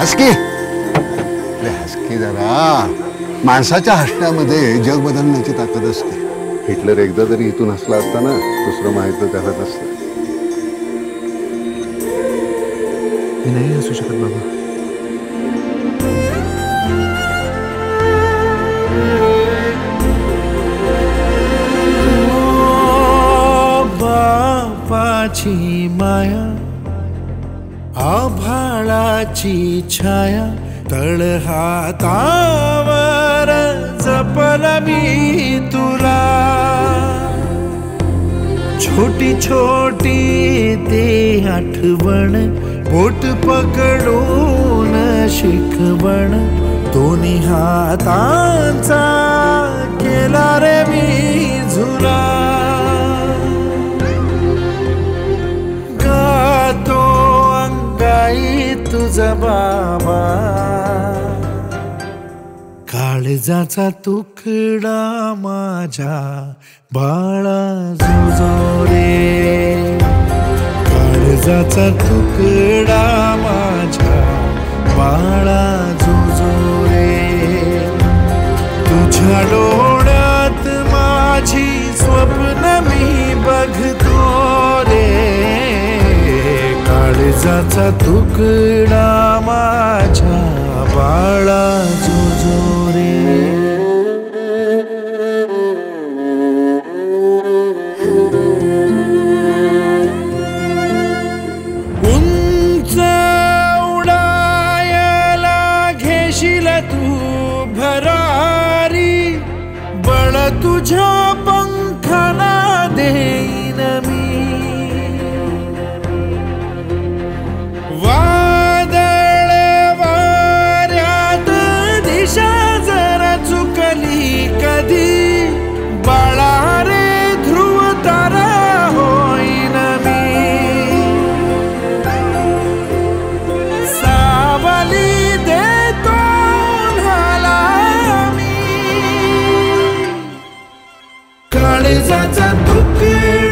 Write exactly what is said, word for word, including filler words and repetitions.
हसकी अरे हसकी जरा. माणसाच्या हसण्यामध्ये जग बदलण्याची ताकद असते. हिटलर एकदा जरी इथून हसला असता ना, दुसरं माहित त्याला नसतं. मी नाही हसू शकत बाबा. बापाची माया आभाळाची छाया तळहातावर जपल मी तुला. छोटी छोटी ते आठवण बोट पकडून शिकवण दोन्ही हातांचा केला रे मी झुला. गातो अंगाई तुझा बाबा काळजाचा तुकडा माझ्या बाळा झुजो रे. काळजाचा तुकडा माझ्या बाळा झुजो रे. तुझ्या डोळ्यात माझी स्वप्न मी बघतो रे. काळजाचा तुकडा माझ्या बाळा झुजो रे. उंच उडायला घेशील तू भरारी बळ तुझ्या पंखाला देईन मी. वादळ वाऱ्यात दिशा जरा चुकली कधी बाळा रे ध्रुव तारा होईन मी. सावली देतो उन्हाला मी. काळजाचा तुकडा